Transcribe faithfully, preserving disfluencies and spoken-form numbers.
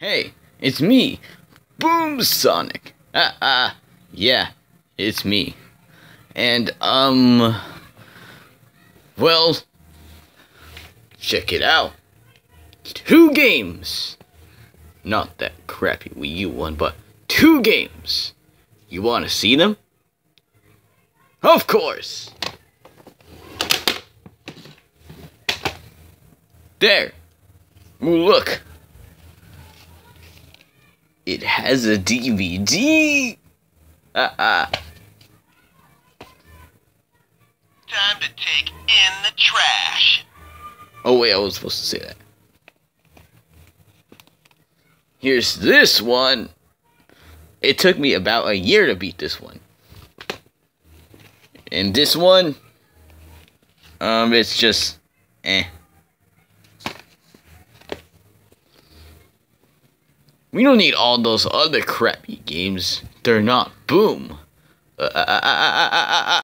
Hey, it's me, Boom Sonic. Ah, ah, yeah, it's me. And, um, well, check it out. Two games. Not that crappy Wii U one, but two games. You want to see them? Of course. There. Ooh, look. It has a D V D. Ah, ah. Time to take in the trash. Oh wait, I was supposed to say that. Here's this one. It took me about a year to beat this one. And this one, um, it's just, eh. We don't need all those other crappy games. They're not Boom. Uh, uh, uh, uh, uh, uh, uh.